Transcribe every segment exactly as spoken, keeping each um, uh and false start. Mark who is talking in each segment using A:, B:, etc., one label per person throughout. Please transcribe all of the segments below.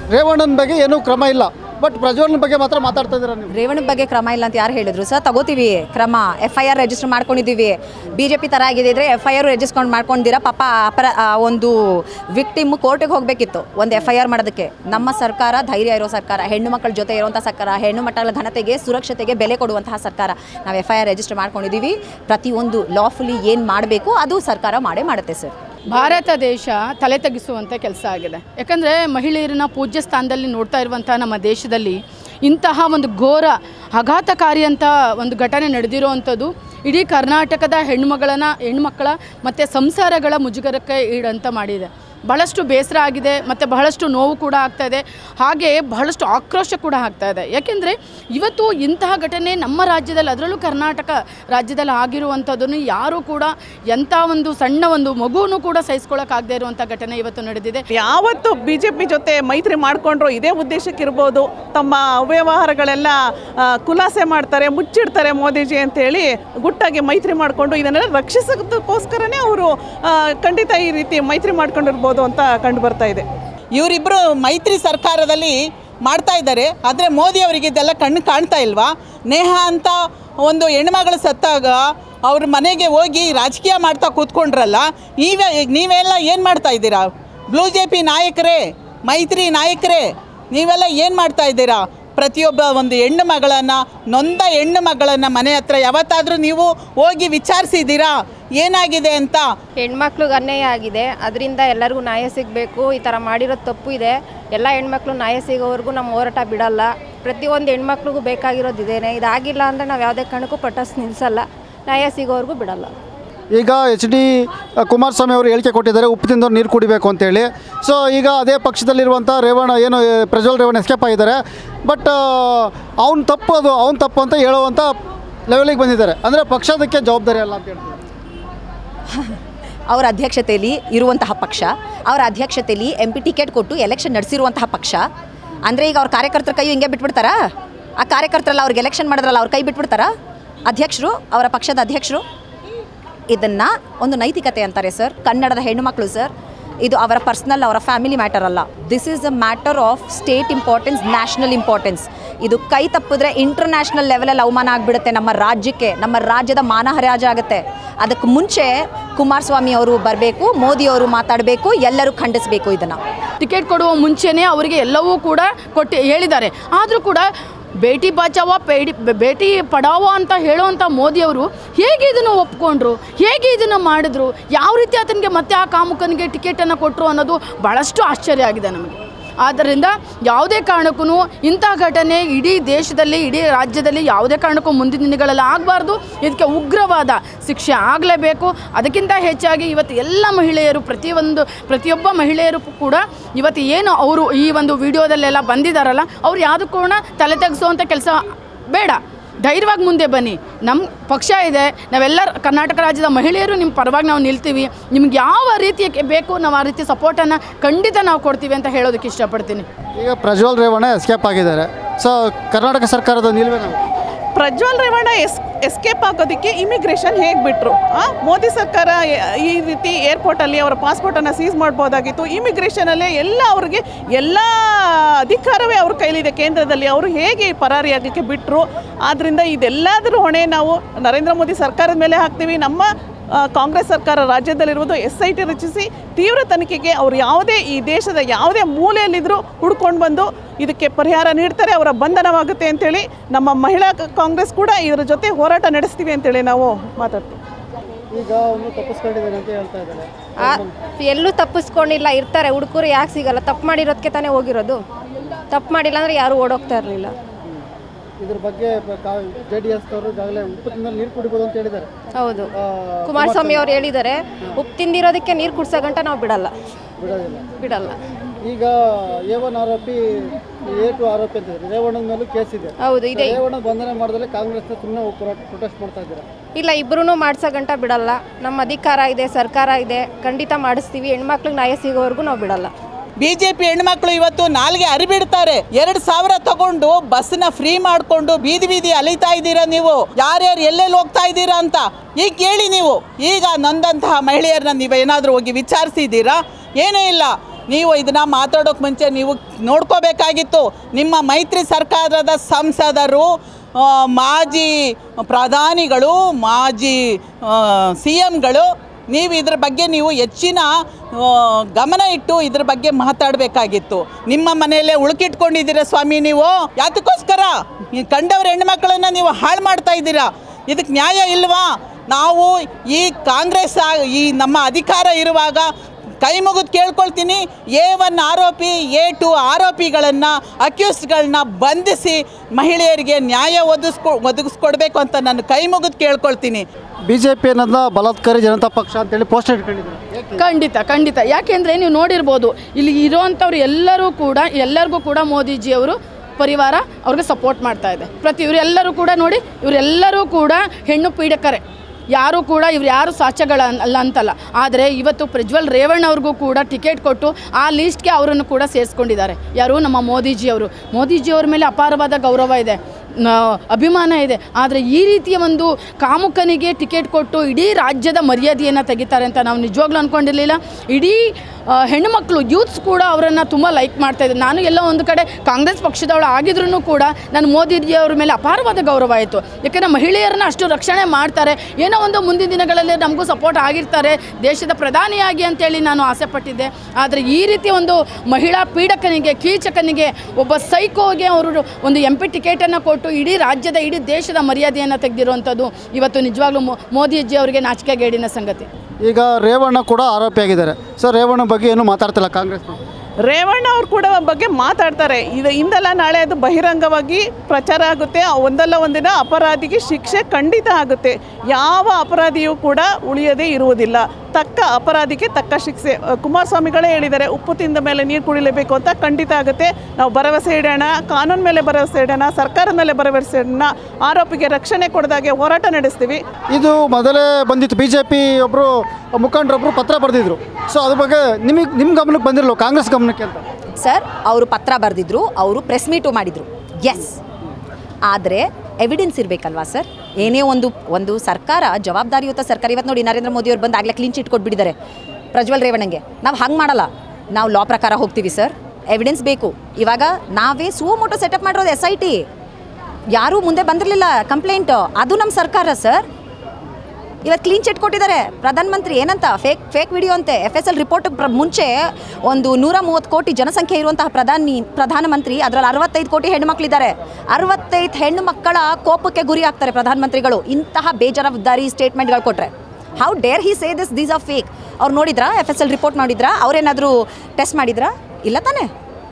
A: ರೇವಣ್ಣನ ಬಗ್ಗೆ ಏನೂ ಕ್ರಮ ಇಲ್ಲ, ಬಟ್ ಪ್ರಜ್ವಲನ ಬಗ್ಗೆ ಮಾತ್ರ ಮಾತಾಡ್ತಾ ಇದ್ದೀರಾ ನೀವು.
B: ರೇವಣ್ಣ ಬಗ್ಗೆ ಕ್ರಮ ಇಲ್ಲ ಅಂತ ಯಾರು ಹೇಳಿದ್ರು ಸರ್? ತಗೋತೀವಿ ಕ್ರಮ. ಎಫ್ ಐ ಆರ್ ರಿಜಿಸ್ಟರ್ ಮಾಡ್ಕೊಂಡಿದ್ದೀವಿ. ಬಿ ಜೆ ಪಿ ಥರ ಆಗಿದ್ದರೆ ಎಫ್ ಐ ಆರ್ ರಿಜಿಸ್ಟರ್ ಮಾಡ್ಕೊಂಡಿದ್ದೀರಾ ಪಾಪ ಅಪರ ಒಂದು ವಿಕ್ಟಿಮ್ ಕೋರ್ಟಿಗೆ ಹೋಗಬೇಕಿತ್ತು ಒಂದು ಎಫ್ ಐ ಆರ್ ಮಾಡೋದಕ್ಕೆ. ನಮ್ಮ ಸರ್ಕಾರ ಧೈರ್ಯ ಇರೋ ಸರ್ಕಾರ, ಹೆಣ್ಣು ಮಕ್ಕಳ ಜೊತೆ ಇರುವಂಥ ಸರ್ಕಾರ, ಹೆಣ್ಣು ಮಕ್ಕಳ ಘನತೆಗೆ ಸುರಕ್ಷತೆಗೆ ಬೆಲೆ ಕೊಡುವಂತಹ ಸರ್ಕಾರ. ನಾವು ಎಫ್ ಐ ಆರ್ ರಿಜಿಸ್ಟರ್ ಮಾಡ್ಕೊಂಡಿದ್ದೀವಿ. ಪ್ರತಿಯೊಂದು ಲಾಫುಲಿ ಏನು ಮಾಡಬೇಕು ಅದು ಸರ್ಕಾರ ಮಾಡೇ ಮಾಡುತ್ತೆ ಸರ್.
C: ಭಾರತ ದೇಶ ತಲೆ ತಗ್ಗಿಸುವಂಥ ಕೆಲಸ ಆಗಿದೆ. ಯಾಕಂದರೆ ಮಹಿಳೆಯರನ್ನ ಪೂಜ್ಯ ಸ್ಥಾನದಲ್ಲಿ ನೋಡ್ತಾ ಇರುವಂಥ ನಮ್ಮ ದೇಶದಲ್ಲಿ ಇಂತಹ ಒಂದು ಘೋರ ಆಘಾತಕಾರಿ ಅಂತ ಒಂದು ಘಟನೆ ನಡೆದಿರುವಂಥದ್ದು ಇಡೀ ಕರ್ನಾಟಕದ ಹೆಣ್ಣುಮಗಳನ್ನ ಹೆಣ್ಮಕ್ಕಳ ಮತ್ತು ಸಂಸಾರಗಳ ಮುಜುಗರಕ್ಕೆ ಈಡಂತ ಮಾಡಿದೆ. ಬಹಳಷ್ಟು ಬೇಸರ ಆಗಿದೆ ಮತ್ತು ಬಹಳಷ್ಟು ನೋವು ಕೂಡ ಆಗ್ತಾಯಿದೆ, ಹಾಗೆ ಬಹಳಷ್ಟು ಆಕ್ರೋಶ ಕೂಡ ಆಗ್ತಾಯಿದೆ. ಯಾಕೆಂದರೆ ಇವತ್ತು ಇಂತಹ ಘಟನೆ ನಮ್ಮ ರಾಜ್ಯದಲ್ಲಿ, ಅದರಲ್ಲೂ ಕರ್ನಾಟಕ ರಾಜ್ಯದಲ್ಲಿ ಆಗಿರುವಂಥದ್ದನ್ನು ಯಾರೂ ಕೂಡ ಎಂಥ ಒಂದು ಸಣ್ಣ ಒಂದು ಮಗುವೂ ಕೂಡ ಸಹಿಸ್ಕೊಳ್ಳೋಕ್ಕಾಗದೇ ಇರುವಂಥ ಘಟನೆ ಇವತ್ತು ನಡೆದಿದೆ.
D: ಯಾವತ್ತು ಬಿ ಜೆ ಪಿ ಜೊತೆ ಮೈತ್ರಿ ಮಾಡಿಕೊಂಡ್ರು ಇದೇ ಉದ್ದೇಶಕ್ಕಿರ್ಬೋದು, ತಮ್ಮ ಅವ್ಯವಹಾರಗಳೆಲ್ಲ ಖುಲಾಸೆ ಮಾಡ್ತಾರೆ, ಮುಚ್ಚಿಡ್ತಾರೆ ಮೋದಿಜಿ ಅಂತೇಳಿ ಗುಟ್ಟಾಗಿ ಮೈತ್ರಿ ಮಾಡಿಕೊಂಡು ಇದನ್ನೆಲ್ಲ ರಕ್ಷಿಸೋದಕ್ಕೋಸ್ಕರನೇ ಅವರು ಖಂಡಿತ ಈ ರೀತಿ ಮೈತ್ರಿ ಮಾಡ್ಕೊಂಡಿರ್ಬೋದು ಅಂತ ಕಂಡು ಬರ್ತಾ ಇದೆ.
E: ಇವರಿಬ್ಬರು ಮೈತ್ರಿ ಸರ್ಕಾರದಲ್ಲಿ ಮಾಡ್ತಾ ಇದ್ದಾರೆ, ಆದರೆ ಮೋದಿ ಅವರಿಗೆ ಇದೆಲ್ಲ ಕಣ್ಣು ಕಾಣ್ತಾ ಇಲ್ವಾ? ನೇಹಾ ಅಂತ ಒಂದು ಹೆಣ್ಮಗಳು ಸತ್ತಾಗ ಅವ್ರ ಮನೆಗೆ ಹೋಗಿ ರಾಜಕೀಯ ಮಾಡ್ತಾ ಕೂತ್ಕೊಂಡ್ರಲ್ಲ, ನೀವೇ ನೀವೆಲ್ಲ ಏನು ಮಾಡ್ತಾ ಇದ್ದೀರಾ? ಬ್ಲೂ ಜೆ ಪಿ ನಾಯಕರೇ, ಮೈತ್ರಿ ನಾಯಕರೇ, ನೀವೆಲ್ಲ ಏನು ಮಾಡ್ತಾ ಇದ್ದೀರಾ? ಪ್ರತಿಯೊಬ್ಬ ಒಂದು ಹೆಣ್ಣು ಮಗಳನ್ನು, ನೊಂದ ಹೆಣ್ಣು ಮಗಳನ್ನು ಮನೆ ಹತ್ರ ಯಾವತ್ತಾದರೂ ನೀವು ಹೋಗಿ ವಿಚಾರಿಸಿದ್ದೀರಾ ಏನಾಗಿದೆ ಅಂತ?
F: ಹೆಣ್ಮಕ್ಳಿಗೆ ಅನ್ಯಾಯ ಆಗಿದೆ, ಅದರಿಂದ ಎಲ್ಲರಿಗೂ ನ್ಯಾಯ ಸಿಗಬೇಕು. ಈ ಥರ ಮಾಡಿರೋದು ತಪ್ಪು ಇದೆ. ಎಲ್ಲ ಹೆಣ್ಮಕ್ಳು ನ್ಯಾಯ ಸಿಗೋವರೆಗೂ ನಮ್ಮ ಹೋರಾಟ ಬಿಡಲ್ಲ. ಪ್ರತಿಯೊಂದು ಹೆಣ್ಮಕ್ಳಿಗೂ ಬೇಕಾಗಿರೋದು ಇದೇನೆ. ಇದಾಗಿಲ್ಲ ಅಂದರೆ ನಾವು ಯಾವುದೇ ಕಾರಣಕ್ಕೂ ಪ್ರೊಟೆಸ್ಟ್ ನಿಲ್ಲಿಸಲ್ಲ, ನ್ಯಾಯ ಸಿಗೋವರೆಗೂ ಬಿಡಲ್ಲ.
A: ಈಗ ಎಚ್ ಡಿ ಕುಮಾರಸ್ವಾಮಿ ಅವರು ಹೇಳಿಕೆ ಕೊಟ್ಟಿದ್ದಾರೆ, ಉಪ್ಪು ತಿಂದವ್ರು ನೀರು ಕುಡಿಬೇಕು ಅಂತೇಳಿ. ಸೊ ಈಗ ಅದೇ ಪಕ್ಷದಲ್ಲಿರುವಂಥ ರೇವಣ್ಣ ಏನು ಪ್ರಜ್ವಲ್ ರೇವಣ್ಣ ಎಸ್ಕೇಪ್ ಆಗಿದ್ದಾರೆ, ಬಟ್ ಅವ್ನು ತಪ್ಪು, ಅದು ಅವ್ನು ತಪ್ಪು ಅಂತ ಹೇಳುವಂಥ ಲೆವೆಲಿಗೆ ಬಂದಿದ್ದಾರೆ. ಅಂದರೆ ಪಕ್ಷ ಅದಕ್ಕೆ ಜವಾಬ್ದಾರಿ ಅಲ್ಲ ಅಂತ ಹೇಳ್ತಾರೆ.
B: ಅವರ ಅಧ್ಯಕ್ಷತೆಯಲ್ಲಿ ಇರುವಂತಹ ಪಕ್ಷ, ಅವರ ಅಧ್ಯಕ್ಷತೆಯಲ್ಲಿ ಎಂ ಪಿ ಟಿಕೆಟ್ ಕೊಟ್ಟು ಎಲೆಕ್ಷನ್ ನಡೆಸಿರುವಂತಹ ಪಕ್ಷ. ಅಂದರೆ ಈಗ ಅವ್ರ ಕಾರ್ಯಕರ್ತರ ಕೈ ಹಿಂಗೆ ಬಿಟ್ಬಿಡ್ತಾರಾ? ಆ ಕಾರ್ಯಕರ್ತರಲ್ಲ ಅವ್ರಿಗೆ ಎಲೆಕ್ಷನ್ ಮಾಡಿದ್ರಲ್ಲ, ಅವ್ರ ಕೈ ಬಿಟ್ಬಿಡ್ತಾರಾ ಅಧ್ಯಕ್ಷರು, ಅವರ ಪಕ್ಷದ ಅಧ್ಯಕ್ಷರು? ಇದನ್ನು ಒಂದು ನೈತಿಕತೆ ಅಂತಾರೆ ಸರ್. ಕನ್ನಡದ ಹೆಣ್ಣುಮಕ್ಕಳು ಸರ್, ಇದು ಅವರ ಪರ್ಸ್ನಲ್, ಅವರ ಫ್ಯಾಮಿಲಿ ಮ್ಯಾಟರ್ ಅಲ್ಲ. This is a matter of state importance, national importance. ಇದು ಕೈ ತಪ್ಪಿದ್ರೆ ಇಂಟರ್ನ್ಯಾಷನಲ್ ಲೆವೆಲಲ್ಲಿ ಅವಮಾನ ಆಗಿಬಿಡುತ್ತೆ ನಮ್ಮ ರಾಜ್ಯಕ್ಕೆ, ನಮ್ಮ ರಾಜ್ಯದ ಮಾನ ಹರಾಜು ಆಗುತ್ತೆ. ಅದಕ್ಕೆ ಮುಂಚೆ ಕುಮಾರಸ್ವಾಮಿ ಅವರು ಬರಬೇಕು, ಮೋದಿಯವರು ಮಾತಾಡಬೇಕು, ಎಲ್ಲರೂ ಖಂಡಿಸಬೇಕು ಇದನ್ನು.
C: ಟಿಕೆಟ್ ಕೊಡುವ ಮುಂಚೆನೇ ಅವರಿಗೆ ಎಲ್ಲವೂ ಕೂಡ ಕೊಟ್ಟು ಹೇಳಿದ್ದಾರೆ. ಆದರೂ ಕೂಡ ಬೇಟಿ ಬಚಾವೋ ಬೇಟಿ ಬೇಟಿ ಪಡಾವೋ ಅಂತ ಹೇಳುವಂಥ ಮೋದಿಯವರು ಹೇಗೆ ಇದನ್ನು ಒಪ್ಕೊಂಡ್ರು, ಹೇಗೆ ಇದನ್ನು ಮಾಡಿದ್ರು, ಯಾವ ರೀತಿ ಆತನಿಗೆ ಮತ್ತೆ ಆ ಕಾಮುಕನಿಗೆ ಟಿಕೆಟನ್ನು ಕೊಟ್ಟರು ಅನ್ನೋದು ಭಾಳಷ್ಟು ಆಶ್ಚರ್ಯ ಆಗಿದೆ ನಮಗೆ. ಆದ್ದರಿಂದ ಯಾವುದೇ ಕಾರಣಕ್ಕೂ ಇಂಥ ಘಟನೆ ಇಡೀ ದೇಶದಲ್ಲಿ, ಇಡೀ ರಾಜ್ಯದಲ್ಲಿ ಯಾವುದೇ ಕಾರಣಕ್ಕೂ ಮುಂದಿನ ದಿನಗಳಲ್ಲಿ ಆಗಬಾರ್ದು. ಇದಕ್ಕೆ ಉಗ್ರವಾದ ಶಿಕ್ಷೆ ಆಗಲೇಬೇಕು. ಅದಕ್ಕಿಂತ ಹೆಚ್ಚಾಗಿ ಇವತ್ತು ಎಲ್ಲ ಮಹಿಳೆಯರು, ಪ್ರತಿಯೊಂದು ಪ್ರತಿಯೊಬ್ಬ ಮಹಿಳೆಯರು ಕೂಡ ಇವತ್ತು ಏನು ಅವರು ಈ ಒಂದು ವಿಡಿಯೋದಲ್ಲೆಲ್ಲ ಬಂದಿದ್ದಾರಲ್ಲ, ಅವ್ರು ಯಾವುದಕ್ಕೂ ತಲೆ ತೆಗೆಸುವಂಥ ಕೆಲಸ ಬೇಡ. ಧೈರ್ಯವಾಗಿ ಮುಂದೆ ಬನ್ನಿ. ನಮ್ಮ ಪಕ್ಷ ಇದೆ, ನಾವೆಲ್ಲ ಕರ್ನಾಟಕ ರಾಜ್ಯದ ಮಹಿಳೆಯರು ನಿಮ್ಮ ಪರವಾಗಿ ನಾವು ನಿಲ್ತೀವಿ. ನಿಮ್ಗೆ ಯಾವ ರೀತಿ ಬೇಕು ನಾವು ಆ ರೀತಿ ಸಪೋರ್ಟನ್ನು ಖಂಡಿತ ನಾವು ಕೊಡ್ತೀವಿ ಅಂತ ಹೇಳೋದಕ್ಕೆ ಇಷ್ಟಪಡ್ತೀನಿ.
A: ಈಗ ಪ್ರಜ್ವಲ್ ರೇವಣ್ಣ ಎಸ್ಕೇಪ್ ಆಗಿದ್ದಾರೆ. ಸೊ ಕರ್ನಾಟಕ ಸರ್ಕಾರದ ನಿಲುವೇನು?
D: ಪ್ರಜ್ವಲ್ ರೇವಣ್ಣ ಎಸ್ ಎಸ್ಕೇಪ್ ಆಗೋದಕ್ಕೆ ಇಮಿಗ್ರೇಷನ್ ಹೇಗೆ ಬಿಟ್ಟರು? ಮೋದಿ ಸರ್ಕಾರ ಈ ರೀತಿ ಏರ್ಪೋರ್ಟಲ್ಲಿ ಅವರ ಪಾಸ್ಪೋರ್ಟನ್ನು ಸೀಸ್ ಮಾಡ್ಬೋದಾಗಿತ್ತು. ಇಮಿಗ್ರೇಷನಲ್ಲೇ ಎಲ್ಲ ಅವ್ರಿಗೆ ಎಲ್ಲ ಅಧಿಕಾರವೇ ಅವ್ರ ಕೈಲಿದೆ ಕೇಂದ್ರದಲ್ಲಿ. ಅವರು ಹೇಗೆ ಪರಾರಿಯಾಗಲಿಕ್ಕೆ ಬಿಟ್ಟರು? ಆದ್ದರಿಂದ ಇದೆಲ್ಲದರ ಹೊಣೆ ನಾವು ನರೇಂದ್ರ ಮೋದಿ ಸರ್ಕಾರದ ಮೇಲೆ ಹಾಕ್ತೀವಿ. ನಮ್ಮ ಕಾಂಗ್ರೆಸ್ ಸರ್ಕಾರ ರಾಜ್ಯದಲ್ಲಿರುವುದು ಎಸ್ ಐ ಟಿ ರಚಿಸಿ ತೀವ್ರ ತನಿಖೆಗೆ ಅವರು ಯಾವುದೇ ಈ ದೇಶದ ಯಾವುದೇ ಮೂಲೆಯಲ್ಲಿದ್ದರೂ ಹುಡ್ಕೊಂಡು ಬಂದು ಇದಕ್ಕೆ ಪರಿಹಾರ ನೀಡ್ತಾರೆ, ಅವರ ಬಂಧನವಾಗುತ್ತೆ ಅಂತೇಳಿ ನಮ್ಮ ಮಹಿಳಾ ಕಾಂಗ್ರೆಸ್ ಕೂಡ ಇದರ ಜೊತೆ ಹೋರಾಟ ನಡೆಸ್ತೀವಿ ಅಂತೇಳಿ ನಾವು ಮಾತಾಡ್ತೀವಿ.
A: ಈಗ ಅವನು ತಪ್ಪಿಸ್ಕೊಂಡಿದ್ದಾನೆ ಅಂತ ಹೇಳ್ತಾ ಇದ್ದಾರೆ.
F: ಎಲ್ಲೂ ತಪ್ಪಿಸ್ಕೊಂಡಿಲ್ಲ, ಇರ್ತಾರೆ ಹುಡುಗರು. ಯಾಕೆ ಸಿಗಲ್ಲ? ತಪ್ಪು ಮಾಡಿರೋದಕ್ಕೆ ತಾನೇ ಹೋಗಿರೋದು. ತಪ್ಪು ಮಾಡಿಲ್ಲ ಅಂದರೆ ಯಾರೂ ಓಡೋಗ್ತಾ ಇರಲಿಲ್ಲ.
A: ಇದ್ರ ಬಗ್ಗೆ ಜೆ ಡಿ ಎಸ್ ಅವರು ಈಗಾಗಲೇ ಉಪ್ಪು ತಿಂದ ನೀರು ಕುಡಿಬೋದು ಅಂತ ಹೇಳಿದ್ದಾರೆ.
F: ಹೌದು, ಕುಮಾರಸ್ವಾಮಿ ಅವರು ಹೇಳಿದ್ದಾರೆ, ಉಪ್ಪು ತಿಂದಿರೋದಕ್ಕೆ ನೀರು ಕುಡಿಸೋ ಗಂಟ ನಾವು ಬಿಡಲ್ಲ
A: ಬಿಡೋದಿಲ್ಲ
F: ಬಿಡಲ್ಲ
A: ಈಗ ಎ ಒನ್ ಆರೋಪಿ, ಎ ಟು ಆರೋಪಿ ಅಂತ ರೇವಣ್ಣನ ಮೇಲೂ ಕೇಸ್ ಇದೆ.
F: ಹೌದು ಇದೆ.
A: ರೇವಣ್ಣ ಬಂಧನ ಮಾಡಿದ್ರೆ ಕಾಂಗ್ರೆಸ್ ಸುಮ್ಮನೆ ಪ್ರೊಟೆಸ್ಟ್ ಮಾಡ್ತಾ ಇದ್ದಾರೆ.
F: ಇಲ್ಲ, ಇಬ್ಬರೂ ಮಾಡಿಸೋ ಗಂಟ ಬಿಡಲ್ಲ. ನಮ್ಮ ಅಧಿಕಾರ ಇದೆ, ಸರ್ಕಾರ ಇದೆ, ಖಂಡಿತ ಮಾಡಿಸ್ತೀವಿ. ಹೆಣ್ಮಕ್ಳಿಗೆ ನ್ಯಾಯ ಸಿಗೋವರೆಗೂ ನಾವು ಬಿಡಲ್ಲ.
E: ಬಿ ಜೆ ಪಿ ಹೆಣ್ಮಕ್ಳು ಇವತ್ತು ನಾಲ್ಗೆ ಅರಿಬಿಡ್ತಾರೆ. ಎರಡು ಸಾವಿರ ತಗೊಂಡು ಬಸ್ನ ಫ್ರೀ ಮಾಡಿಕೊಂಡು ಬೀದಿ ಬೀದಿ ಅಲಿತಾ ಇದ್ದೀರಾ ನೀವು. ಯಾರ್ಯಾರು ಎಲ್ಲೆಲ್ಲಿ ಹೋಗ್ತಾ ಇದ್ದೀರಾ ಅಂತ ಈಗ ಕೇಳಿ ನೀವು. ಈಗ ನೊಂದಂತಹ ಮಹಿಳೆಯರನ್ನ ನೀವು ಏನಾದರೂ ಹೋಗಿ ವಿಚಾರಿಸಿದ್ದೀರಾ? ಏನೂ ಇಲ್ಲ. ನೀವು ಇದನ್ನು ಮಾತಾಡೋಕ್ಕೆ ಮುಂಚೆ ನೀವು ನೋಡ್ಕೋಬೇಕಾಗಿತ್ತು. ನಿಮ್ಮ ಮೈತ್ರಿ ಸರ್ಕಾರದ ಸಂಸದರು, ಮಾಜಿ ಪ್ರಧಾನಿಗಳು, ಮಾಜಿ ಸಿ ಎಮ್ಗಳು, ನೀವು ಇದ್ರ ಬಗ್ಗೆ ನೀವು ಹೆಚ್ಚಿನ ಗಮನ ಇಟ್ಟು ಇದ್ರ ಬಗ್ಗೆ ಮಾತಾಡಬೇಕಾಗಿತ್ತು. ನಿಮ್ಮ ಮನೆಯಲ್ಲೇ ಉಳುಕಿಟ್ಕೊಂಡಿದ್ದೀರಾ ಸ್ವಾಮಿ ನೀವು. ಯಾತಕ್ಕೋಸ್ಕರ ಕಂಡವ್ರ ಹೆಣ್ಮಕ್ಳನ್ನು ನೀವು ಹಾಳು ಮಾಡ್ತಾ ಇದ್ದೀರಾ? ಇದಕ್ಕೆ ನ್ಯಾಯ ಇಲ್ವಾ? ನಾವು ಈ ಕಾಂಗ್ರೆಸ್ ಈ ನಮ್ಮ ಅಧಿಕಾರ ಇರುವಾಗ ಕೈ ಮುಗಿದು ಕೇಳ್ಕೊಳ್ತೀನಿ, ಎ ಒನ್ ಆರೋಪಿ, ಎ ಟು ಆರೋಪಿಗಳನ್ನು, ಅಕ್ಯೂಸ್ಡ್ಗಳನ್ನ ಬಂಧಿಸಿ ಮಹಿಳೆಯರಿಗೆ ನ್ಯಾಯ ಒದಗಿಸ್ಕೊ ಒದಗಿಸ್ಕೊಡ್ಬೇಕು ಅಂತ ನಾನು ಕೈ ಮುಗಿದು ಕೇಳ್ಕೊಳ್ತೀನಿ.
A: ಬಿ ಜೆ ಪಿ ಅನ್ನೋದನ್ನ ಬಲಾತ್ಕಾರಿ ಜನತಾ ಪಕ್ಷ ಅಂತೇಳಿ ಪೋಸ್ಟರ್ ಇಟ್ಕೊಂಡಿದ್ದಾರೆ.
C: ಖಂಡಿತ ಖಂಡಿತ ಯಾಕೆಂದರೆ ನೀವು ನೋಡಿರ್ಬೋದು, ಇಲ್ಲಿ ಇರೋವಂಥವ್ರು ಎಲ್ಲರೂ ಕೂಡ ಎಲ್ಲರಿಗೂ ಕೂಡ ಮೋದಿಜಿಯವರು ಪರಿವಾರ ಅವ್ರಿಗೆ ಸಪೋರ್ಟ್ ಮಾಡ್ತಾ ಇದೆ. ಪ್ರತಿ ಇವರೆಲ್ಲರೂ ಕೂಡ ನೋಡಿ, ಇವರೆಲ್ಲರೂ ಕೂಡ ಹೆಣ್ಣು ಪೀಡಕರೇ, ಯಾರೂ ಕೂಡ ಇವ್ರು ಯಾರು ಸಾಚಗಳ ಅಲ್ಲ ಅಂತಲ್ಲ. ಆದರೆ ಇವತ್ತು ಪ್ರಜ್ವಲ್ ರೇವಣ್ಣ ಅವ್ರಿಗೂ ಕೂಡ ಟಿಕೆಟ್ ಕೊಟ್ಟು ಆ ಲೀಸ್ಟ್ಗೆ ಅವರನ್ನು ಕೂಡ ಸೇರಿಸ್ಕೊಂಡಿದ್ದಾರೆ. ಯಾರು? ನಮ್ಮ ಮೋದಿಜಿಯವರು. ಮೋದಿಜಿಯವ್ರ ಮೇಲೆ ಅಪಾರವಾದ ಗೌರವ ಇದೆ, ಅಭಿಮಾನ ಇದೆ. ಆದರೆ ಈ ರೀತಿಯ ಒಂದು ಕಾಮುಕನಿಗೆ ಟಿಕೆಟ್ ಕೊಟ್ಟು ಇಡೀ ರಾಜ್ಯದ ಮರ್ಯಾದೆಯನ್ನು ತೆಗಿತಾರೆ ಅಂತ ನಾವು ನಿಜವಾಗ್ಲೂ ಅಂದ್ಕೊಂಡಿರಲಿಲ್ಲ. ಇಡೀ ಹೆಣ್ಣುಮಕ್ಕಳು, ಯೂತ್ಸ್ ಕೂಡ ಅವರನ್ನು ತುಂಬ ಲೈಕ್ ಮಾಡ್ತಾಯಿದ್ದಾರೆ. ನಾನು ಎಲ್ಲ ಒಂದು ಕಡೆ ಕಾಂಗ್ರೆಸ್ ಪಕ್ಷದವಳು ಆಗಿದ್ರೂ ಕೂಡ ನಾನು ಮೋದಿಜಿಯವ್ರ ಮೇಲೆ ಅಪಾರವಾದ ಗೌರವ ಆಯಿತು. ಯಾಕೆಂದರೆ ಮಹಿಳೆಯರನ್ನ ಅಷ್ಟು ರಕ್ಷಣೆ ಮಾಡ್ತಾರೆ, ಏನೋ ಒಂದು ಮುಂದಿನ ದಿನಗಳಲ್ಲಿ ನಮಗೂ ಸಪೋರ್ಟ್ ಆಗಿರ್ತಾರೆ ದೇಶದ ಪ್ರಧಾನಿಯಾಗಿ ಅಂತೇಳಿ ನಾನು ಆಸೆ ಪಟ್ಟಿದ್ದೆ. ಆದರೆ ಈ ರೀತಿ ಒಂದು ಮಹಿಳಾ ಪೀಡಕನಿಗೆ, ಕೀಚಕನಿಗೆ, ಒಬ್ಬ ಸೈಕೋಗೆ ಅವರು ಒಂದು ಎಂ ಪಿ ಟಿಕೆಟನ್ನು ಕೊಟ್ಟು ಇಡೀ ರಾಜ್ಯದ, ಇಡೀ ದೇಶದ ಮರ್ಯಾದೆಯನ್ನು ತೆಗೆದಿರುವಂಥದ್ದು ಇವತ್ತು ನಿಜವಾಗ್ಲೂ ಮೋದಿಜಿ ಅವರಿಗೆ ನಾಚಿಕೆಗೇಡಿನ ಸಂಗತಿ.
A: ಈಗ ರೇವಣ್ಣ ಕೂಡ ಆರೋಪಿಯಾಗಿದ್ದಾರೆ. ಸೊ ರೇವಣ್ಣ ಬಗ್ಗೆ ಏನು ಮಾತಾಡ್ತಿಲ್ಲ ಕಾಂಗ್ರೆಸ್.
D: ರೇವಣ್ಣ ಅವ್ರು ಕೂಡ ಬಗ್ಗೆ ಮಾತಾಡ್ತಾರೆ. ಇದು ಇಂದಲ್ಲ ನಾಳೆ ಅದು ಬಹಿರಂಗವಾಗಿ ಪ್ರಚಾರ ಆಗುತ್ತೆ. ಒಂದಲ್ಲ ಒಂದಿನ ಅಪರಾಧಿಗೆ ಶಿಕ್ಷೆ ಖಂಡಿತ ಆಗುತ್ತೆ. ಯಾವ ಅಪರಾಧಿಯೂ ಕೂಡ ಉಳಿಯದೇ ಇರುವುದಿಲ್ಲ. ತಕ್ಕ ಅಪರಾಧಿಗೆ ತಕ್ಕ ಶಿಕ್ಷೆ. ಕುಮಾರಸ್ವಾಮಿಗಳೇ ಹೇಳಿದ್ದಾರೆ, ಉಪ್ಪು ತಿಂದ ಮೇಲೆ ನೀರು ಕುಡಿಲೇಬೇಕು ಅಂತ. ಖಂಡಿತ ಆಗುತ್ತೆ. ನಾವು ಭರವಸೆ ಇಡೋಣ, ಕಾನೂನು ಮೇಲೆ ಭರವಸೆ ಇಡೋಣ, ಸರ್ಕಾರದ ಮೇಲೆ ಭರವಸೆ ಇಡೋಣ, ಆರೋಪಿಗೆ ರಕ್ಷಣೆ ಕೊಡದಾಗೆ ಹೋರಾಟ ನಡೆಸ್ತೀವಿ.
A: ಇದು ಮೊದಲೇ ಬಂದಿತ್ತು. ಬಿ ಜೆ ಪಿ ಒಬ್ಬರು ಮುಖಂಡರೊಬ್ಬರು ಪತ್ರ ಬರೆದಿದ್ರು. ಸೊ ಅದ್ರ ಬಗ್ಗೆ ನಿಮಗೆ ನಿಮ್ಮ ಗಮನಕ್ಕೆ ಬಂದಿರಲ್ಲ, ಕಾಂಗ್ರೆಸ್ ಗಮನಕ್ಕೆ ಅಂತ?
B: ಸರ್, ಅವರು ಪತ್ರ ಬರೆದಿದ್ರು, ಅವರು ಪ್ರೆಸ್ ಮೀಟು ಮಾಡಿದರು. ಎಸ್, ಆದರೆ ಎವಿಡೆನ್ಸ್ ಇರಬೇಕಲ್ವಾ ಸರ್? ಏನೇ ಒಂದು ಒಂದು ಸರ್ಕಾರ, ಜವಾಬ್ದಾರಿಯುತ ಸರ್ಕಾರ. ಇವತ್ತು ನೋಡಿ, ನರೇಂದ್ರ ಮೋದಿ ಅವ್ರು ಬಂದು ಆಗಲೇ ಕ್ಲೀನ್ ಚಿಟ್ ಕೊಟ್ಬಿಟ್ಟಿದ್ದಾರೆ ಪ್ರಜ್ವಲ್ ರೇವಣ್ಣಗೆ. ನಾವು ಹಂಗೆ ಮಾಡಲ್ಲ, ನಾವು ಲಾ ಪ್ರಕಾರ ಹೋಗ್ತೀವಿ ಸರ್. ಎವಿಡೆನ್ಸ್ ಬೇಕು. ಇವಾಗ ನಾವೇ ಸುಮೋಟೋ ಸೆಟಪ್ ಮಾಡಿರೋದು ಎಸ್ ಐ ಟಿ. ಯಾರೂ ಮುಂದೆ ಬಂದಿರಲಿಲ್ಲ ಕಂಪ್ಲೇಂಟು. ಅದು ನಮ್ಮ ಸರ್ಕಾರ ಸರ್. ಇವತ್ತು ಕ್ಲೀನ್ ಚಿಟ್ ಕೊಟ್ಟಿದ್ದಾರೆ ಪ್ರಧಾನಮಂತ್ರಿ. ಏನಂತ? ಫೇಕ್ ಫೇಕ್ ವಿಡಿಯೋ ಅಂತೆ. ಎಫ್ ಎಸ್ ಎಲ್ ರಿಪೋರ್ಟ್ ಮುಂಚೆ ಒಂದು ನೂರ ಮೂವತ್ತು ಕೋಟಿ ಜನಸಂಖ್ಯೆ ಇರುವಂತಹ ಪ್ರಧಾನಿ ಪ್ರಧಾನಮಂತ್ರಿ, ಅದರಲ್ಲಿ ಅರವತ್ತೈದು ಕೋಟಿ ಹೆಣ್ಣು ಮಕ್ಕಳಿದ್ದಾರೆ. ಅರವತ್ತೈದು ಹೆಣ್ಣು ಮಕ್ಕಳ ಕೋಪಕ್ಕೆ ಗುರಿ ಆಗ್ತಾರೆ ಪ್ರಧಾನಮಂತ್ರಿಗಳು ಇಂತಹ ಬೇಜವಾಬ್ದಾರಿ ಸ್ಟೇಟ್ಮೆಂಟ್ಗಳು ಕೊಟ್ಟರೆ. How dare he say this these are fake? ಅವ್ರು ನೋಡಿದ್ರಾ? ಎಫ್ ಎಸ್ ಎಲ್ ರಿಪೋರ್ಟ್ ನೋಡಿದ್ರಾ? ಅವ್ರೇನಾದರೂ ಟೆಸ್ಟ್ ಮಾಡಿದ್ರಾ? ಇಲ್ಲ ತಾನೇ.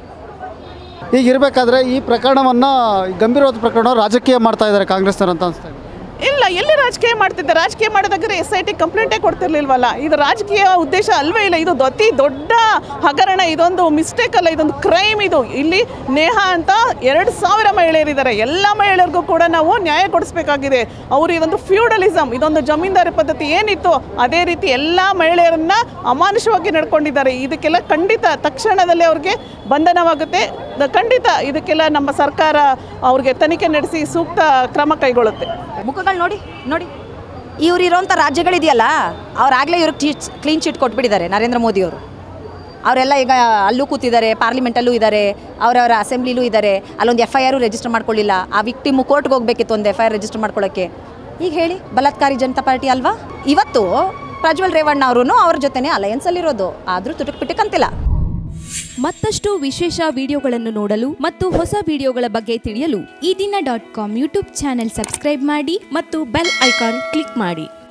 A: ಈಗ ಇರಬೇಕಾದ್ರೆ ಈ ಪ್ರಕರಣವನ್ನು, ಗಂಭೀರವಾದ ಪ್ರಕರಣ ರಾಜಕೀಯ ಮಾಡ್ತಾ ಇದ್ದಾರೆ ಕಾಂಗ್ರೆಸ್ನವರು ಅಂತ ಅನಿಸ್ತಾ ಇದೆ.
D: ಇಲ್ಲ, ಎಲ್ಲಿ ರಾಜಕೀಯ ಮಾಡ್ತಿದ್ದಾರೆ? ರಾಜಕೀಯ ಮಾಡೋದಾದ್ರೆ ಎಸ್ ಐ ಟಿ ಕಂಪ್ಲೇಂಟೇ ಕೊಡ್ತಿರ್ಲಿಲ್ವಲ್ಲ. ಇದು ರಾಜಕೀಯ ಉದ್ದೇಶ ಅಲ್ವೇ ಇಲ್ಲ. ಇದು ಅತಿ ದೊಡ್ಡ ಹಗರಣ. ಇದೊಂದು ಮಿಸ್ಟೇಕ್ ಅಲ್ಲ, ಇದೊಂದು ಕ್ರೈಮ್. ಇದು ಇಲ್ಲಿ ನೇಹಾ ಅಂತ ಎರಡು ಸಾವಿರ ಮಹಿಳೆಯರಿದ್ದಾರೆ. ಎಲ್ಲ ಮಹಿಳೆಯರಿಗೂ ಕೂಡ ನಾವು ನ್ಯಾಯ ಕೊಡಿಸ್ಬೇಕಾಗಿದೆ. ಅವರು ಇದೊಂದು ಫ್ಯೂಡಲಿಸಮ್, ಇದೊಂದು ಜಮೀನ್ದಾರಿ ಪದ್ಧತಿ ಏನಿತ್ತು ಅದೇ ರೀತಿ ಎಲ್ಲ ಮಹಿಳೆಯರನ್ನ ಅಮಾನುಷವಾಗಿ ನಡ್ಕೊಂಡಿದ್ದಾರೆ. ಇದಕ್ಕೆಲ್ಲ ಖಂಡಿತ ತಕ್ಷಣದಲ್ಲೇ ಅವ್ರಿಗೆ ಬಂಧನವಾಗುತ್ತೆ. ಖಂಡಿತ ಇದಕ್ಕೆಲ್ಲ ನಮ್ಮ ಸರ್ಕಾರ ಅವ್ರಿಗೆ ತನಿಖೆ ನಡೆಸಿ ಸೂಕ್ತ ಕ್ರಮ ಕೈಗೊಳ್ಳುತ್ತೆ.
B: ಮುಖಗಳು ನೋಡಿ ನೋಡಿ ಇವ್ರು ಇರೋಂಥ ರಾಜ್ಯಗಳಿದೆಯಲ್ಲ, ಅವ್ರಾಗಲೇ ಇವ್ರಿಗೆ ಕ್ಲೀನ್ ಚಿಟ್ ಕೊಟ್ಬಿಟ್ಟಿದ್ದಾರೆ ನರೇಂದ್ರ ಮೋದಿಯವರು. ಅವರೆಲ್ಲ ಈಗ ಅಲ್ಲೂ ಕೂತಿದ್ದಾರೆ, ಪಾರ್ಲಿಮೆಂಟಲ್ಲೂ ಇದ್ದಾರೆ, ಅವರವರ ಅಸೆಂಬ್ಲಿಲೂ ಇದ್ದಾರೆ. ಅಲ್ಲೊಂದು ಎಫ್ ಐ ಆರು ರಿಜಿಸ್ಟರ್ ಮಾಡ್ಕೊಳ್ಳಿಲ್ಲ. ಆ ವಿಕ್ಟಿಮು ಕೋರ್ಟ್ಗೆ ಹೋಗಬೇಕಿತ್ತು ಒಂದು ಎಫ್ ಐ ಆರ್ ರಿಜಿಸ್ಟರ್ ಮಾಡ್ಕೊಳ್ಳೋಕ್ಕೆ. ಈಗ ಹೇಳಿ, ಬಲಾತ್ಕಾರಿ ಜನತಾ ಪಾರ್ಟಿ ಅಲ್ವಾ? ಇವತ್ತು ಪ್ರಜ್ವಲ್ ರೇವಣ್ಣ ಅವರು ಅವ್ರ ಜೊತೆನೇ ಅಲಯನ್ಸಲ್ಲಿರೋದು. ಆದರೂ ತುಟುಕ್ ಪಿಟುಕ್ ಅಂತಿಲ್ಲ.
G: ಮತ್ತಷ್ಟು ವಿಶೇಷ ವಿಡಿಯೋಗಳನ್ನು ನೋಡಲು ಮತ್ತು ಹೊಸ ವಿಡಿಯೋಗಳ ಬಗ್ಗೆ ತಿಳಿಯಲು Ee Dina dot com YouTube channel subscribe ಮಾಡಿ ಮತ್ತು ಬೆಲ್ ಐಕಾನ್ ಕ್ಲಿಕ್ ಮಾಡಿ.